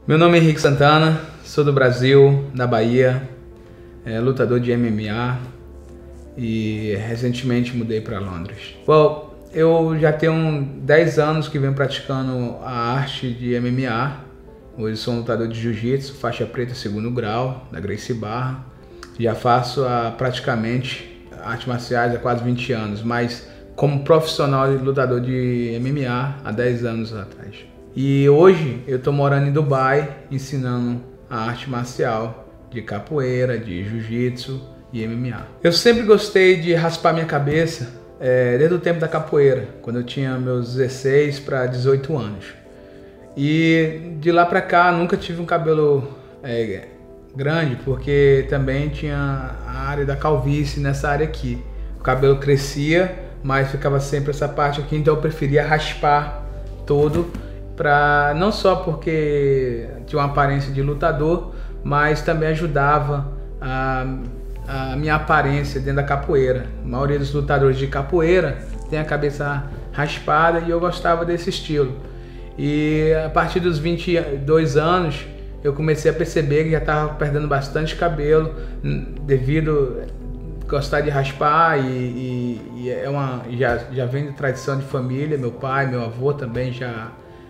Meu nome é Henrique Santana, sou do Brasil, da Bahia, lutador de MMA e recentemente mudei para Londres. Bom, eu já tenho 10 anos que venho praticando a arte de MMA. Hoje sou um lutador de jiu-jitsu, faixa preta 2º grau, da Gracie Barra. Já faço praticamente artes marciais há quase 20 anos, mas como profissional e lutador de MMA há 10 anos atrás. E hoje eu estou morando em Dubai, ensinando a arte marcial de capoeira, de jiu-jitsu e MMA. Eu sempre gostei de raspar minha cabeça desde o tempo da capoeira, quando eu tinha meus 16 para 18 anos. E de lá para cá nunca tive um cabelo grande, porque também tinha a área da calvície nessa área aqui. O cabelo crescia, mas ficava sempre essa parte aqui, então eu preferia raspar todo, não só porque tinha uma aparência de lutador, mas também ajudava a minha aparência dentro da capoeira. A maioria dos lutadores de capoeira tem a cabeça raspada e eu gostava desse estilo. E a partir dos 22 anos eu comecei a perceber que já estava perdendo bastante cabelo devido a gostar de raspar e já vem de tradição de família. Meu pai, meu avô também já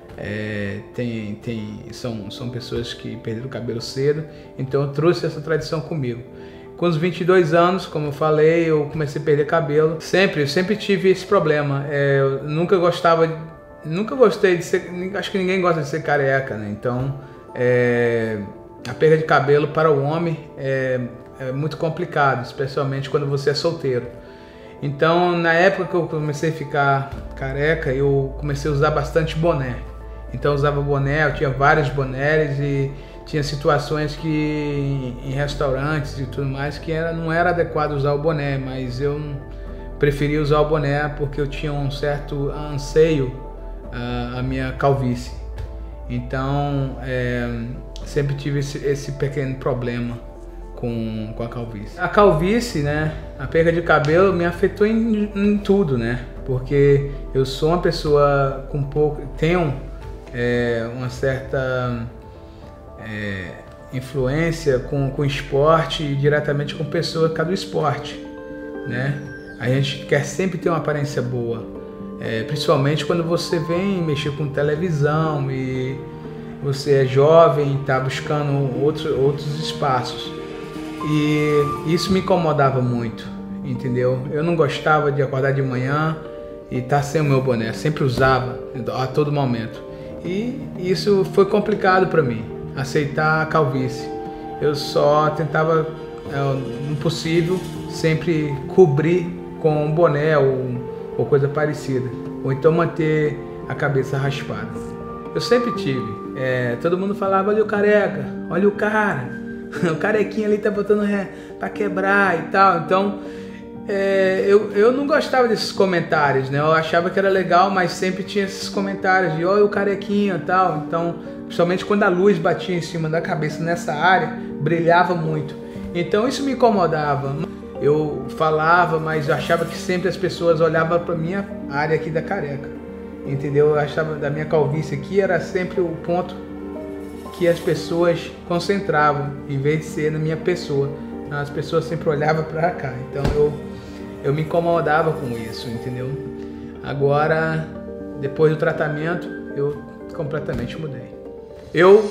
são pessoas que perderam o cabelo cedo, então eu trouxe essa tradição comigo. Com os 22 anos, como eu falei, eu comecei a perder cabelo. Eu sempre tive esse problema. Eu nunca gostei de ser, acho que ninguém gosta de ser careca, né? Então a perda de cabelo para o homem é muito complicado, especialmente quando você é solteiro. Então, na época que eu comecei a ficar careca, eu comecei a usar bastante boné. Então eu usava boné, eu tinha vários bonés e tinha situações que em restaurantes e tudo mais que não era adequado usar o boné, mas eu preferia usar o boné porque eu tinha um certo anseio a minha calvície. Então sempre tive esse pequeno problema com a calvície. A calvície, né, a perda de cabelo me afetou em tudo, né? Porque eu sou uma pessoa tenho uma certa influência com esporte e diretamente com pessoas do esporte, né? A gente quer sempre ter uma aparência boa, principalmente quando você vem mexer com televisão e você é jovem e está buscando outros espaços. E isso me incomodava muito, entendeu? Eu não gostava de acordar de manhã e estar sem o meu boné, sempre usava a todo momento. E isso foi complicado para mim, aceitar a calvície. Eu só tentava, no possível, sempre cobrir com um boné ou coisa parecida, ou então manter a cabeça raspada. Eu sempre tive, todo mundo falava, olha o careca, olha o cara, o carequinha ali tá botando pra quebrar e tal. Então eu não gostava desses comentários, né? Eu achava que era legal, mas sempre tinha esses comentários de olha o carequinha e tal. Então, principalmente quando a luz batia em cima da cabeça nessa área, brilhava muito. Então isso me incomodava. Eu falava, mas eu achava que sempre as pessoas olhavam para minha área aqui da careca, entendeu? Eu achava da minha calvície aqui era sempre o ponto que as pessoas concentravam, em vez de ser na minha pessoa. As pessoas sempre olhavam para cá, então eu me incomodava com isso, entendeu? Agora, depois do tratamento, eu completamente mudei. Eu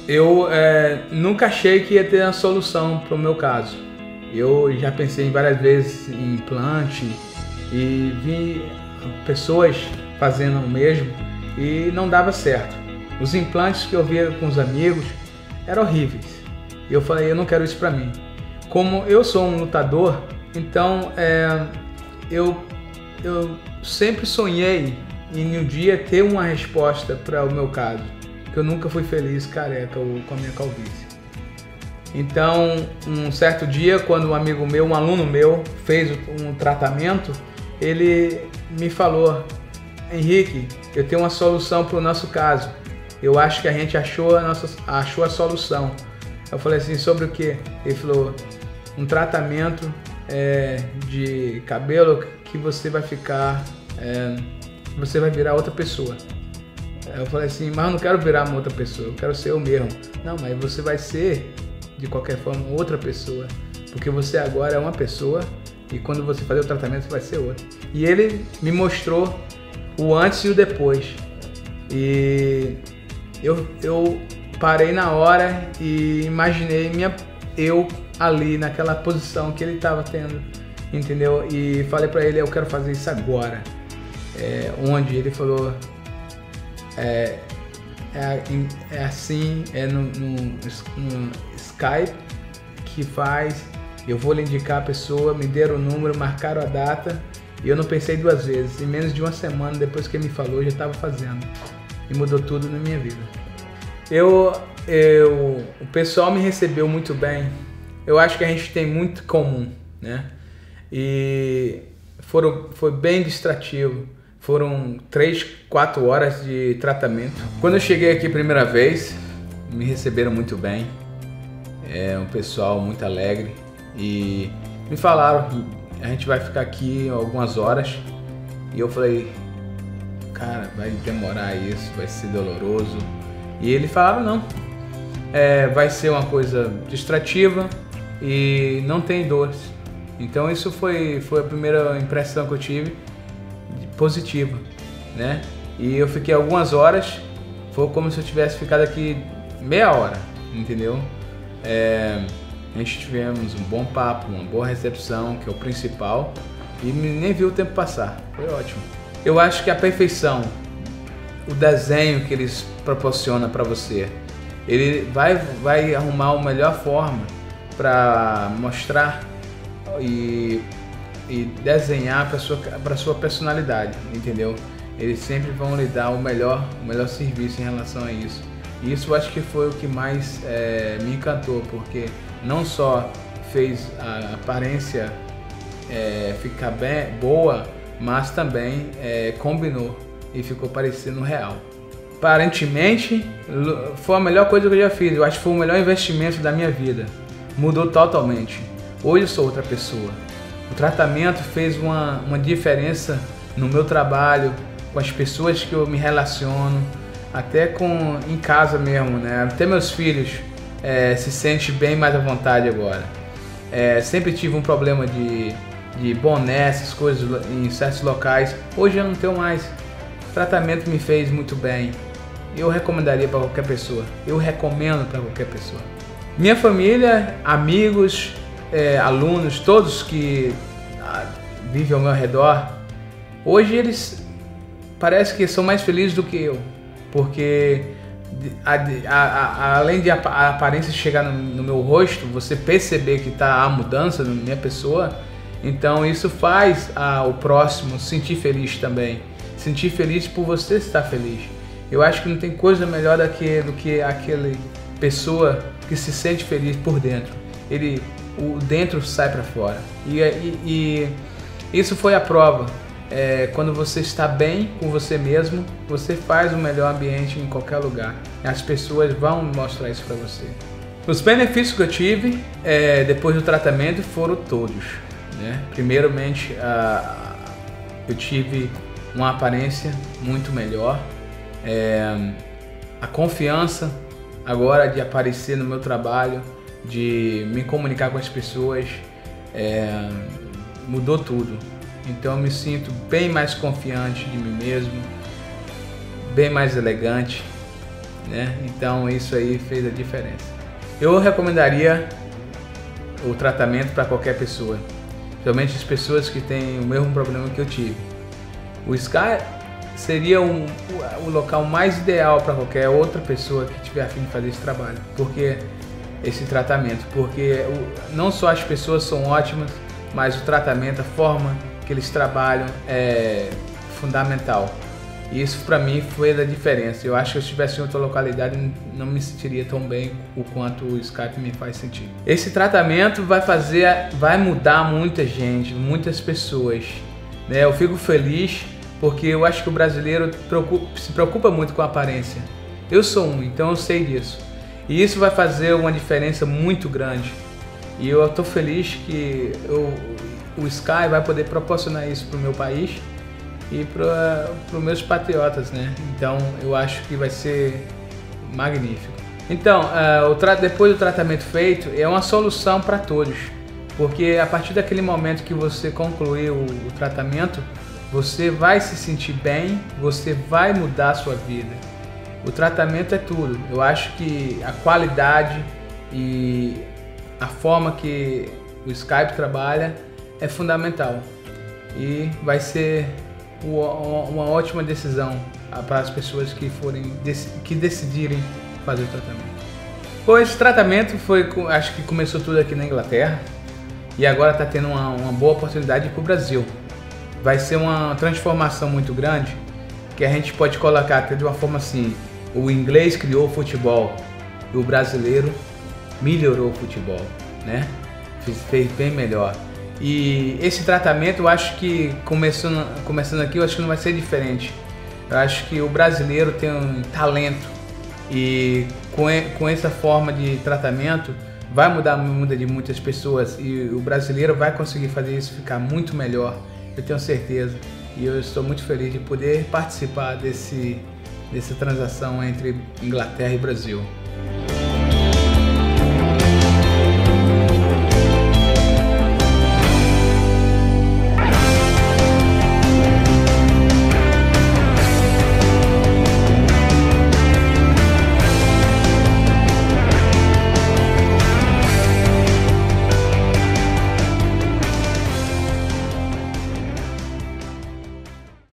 nunca achei que ia ter uma solução para o meu caso. Eu já pensei várias vezes em implante e vi pessoas fazendo o mesmo e não dava certo. Os implantes que eu via com os amigos eram horríveis. E eu falei, eu não quero isso para mim. Como eu sou um lutador, então eu sempre sonhei em um dia ter uma resposta para o meu caso, que eu nunca fui feliz careca ou com a minha calvície. Então, um certo dia, quando um amigo meu, um aluno meu, fez um tratamento, ele me falou, Henrique, eu tenho uma solução para o nosso caso. Eu acho que a gente achou a solução. Eu falei assim, sobre o quê? Ele falou, um tratamento de cabelo que você vai ficar, você vai virar outra pessoa. Aí eu falei assim, mas eu não quero virar uma outra pessoa, eu quero ser eu mesmo. Não, mas você vai ser, de qualquer forma, outra pessoa. Porque você agora é uma pessoa e quando você fazer o tratamento, você vai ser outra. E ele me mostrou o antes e o depois. E eu parei na hora e imaginei eu ali naquela posição que ele estava tendo, entendeu? E falei pra ele, eu quero fazer isso agora. Onde ele falou, é assim, no Skype que faz, eu vou lhe indicar a pessoa, me deram o número, marcaram a data e eu não pensei duas vezes. Em menos de uma semana depois que ele me falou, eu já estava fazendo e mudou tudo na minha vida. O pessoal me recebeu muito bem. Eu acho que a gente tem muito em comum, né? E foi bem distrativo. Foram 3, 4 horas de tratamento. Quando eu cheguei aqui a primeira vez, me receberam muito bem. Um pessoal muito alegre. E me falaram que a gente vai ficar aqui algumas horas. E eu falei, cara, vai demorar isso, vai ser doloroso. E eles falaram, não. Vai ser uma coisa distrativa e não tem dores. Então isso foi a primeira impressão que eu tive, positiva, né? E eu fiquei algumas horas, foi como se eu tivesse ficado aqui meia hora, entendeu? A gente tivemos um bom papo, uma boa recepção, que é o principal, e nem vi o tempo passar, foi ótimo. Eu acho que a perfeição, o desenho que eles proporcionam para você, ele vai arrumar a melhor forma para mostrar e desenhar para sua personalidade, entendeu? Eles sempre vão lhe dar o melhor serviço em relação a isso. E isso eu acho que foi o que mais me encantou, porque não só fez a aparência ficar bem boa, mas também combinou e ficou parecendo real. Aparentemente, foi a melhor coisa que eu já fiz. Eu acho que foi o melhor investimento da minha vida. Mudou totalmente. Hoje eu sou outra pessoa. O tratamento fez uma diferença no meu trabalho, com as pessoas que eu me relaciono, até em casa mesmo, né? Até meus filhos se sentem bem mais à vontade agora. Sempre tive um problema de boné, essas coisas em certos locais. Hoje eu não tenho mais. O tratamento me fez muito bem. Eu recomendaria para qualquer pessoa. Eu recomendo para qualquer pessoa. Minha família, amigos, alunos, todos que vivem ao meu redor, hoje eles parecem que são mais felizes do que eu. Porque além de a aparência chegar no meu rosto, você perceber que está a mudança na minha pessoa, então isso faz o próximo sentir feliz também. Sentir feliz por você estar feliz. Eu acho que não tem coisa melhor do que aquela pessoa que se sente feliz por dentro. O dentro sai para fora. E isso foi a prova. Quando você está bem com você mesmo, você faz o melhor ambiente em qualquer lugar. As pessoas vão mostrar isso para você. Os benefícios que eu tive depois do tratamento foram todos, né? Primeiramente, eu tive uma aparência muito melhor. A confiança agora de aparecer no meu trabalho, de me comunicar com as pessoas, mudou tudo. Então eu me sinto bem mais confiante de mim mesmo, bem mais elegante, né? Então isso aí fez a diferença. Eu recomendaria o tratamento para qualquer pessoa, principalmente as pessoas que têm o mesmo problema que eu tive. O Sky seria o local mais ideal para qualquer outra pessoa que tiver a fim de fazer esse trabalho, porque não só as pessoas são ótimas, mas o tratamento, a forma que eles trabalham é fundamental. E isso para mim foi a diferença. Eu acho que se eu estivesse em outra localidade não me sentiria tão bem o quanto o Skype me faz sentir. Esse tratamento vai mudar muita gente, muitas pessoas, né? Eu fico feliz porque eu acho que o brasileiro se preocupa muito com a aparência. Eu sou então eu sei disso. E isso vai fazer uma diferença muito grande. E eu estou feliz que o Sky vai poder proporcionar isso para o meu país e para os meus patriotas, né? Então eu acho que vai ser magnífico. Então, depois do tratamento feito, é uma solução para todos, porque a partir daquele momento que você concluir o tratamento, você vai se sentir bem, você vai mudar a sua vida. O tratamento é tudo. Eu acho que a qualidade e a forma que o Skype trabalha é fundamental e vai ser uma ótima decisão para as pessoas que decidirem fazer o tratamento. Bom, esse tratamento acho que começou tudo aqui na Inglaterra e agora está tendo uma boa oportunidade para o Brasil. Vai ser uma transformação muito grande que a gente pode colocar até de uma forma assim: o inglês criou o futebol e o brasileiro melhorou o futebol, né? Fez bem melhor. E esse tratamento, eu acho que começando aqui, eu acho que não vai ser diferente. Eu acho que o brasileiro tem um talento e com essa forma de tratamento vai mudar a vida de muitas pessoas e o brasileiro vai conseguir fazer isso ficar muito melhor, eu tenho certeza. E eu estou muito feliz de poder participar dessa transação entre Inglaterra e Brasil.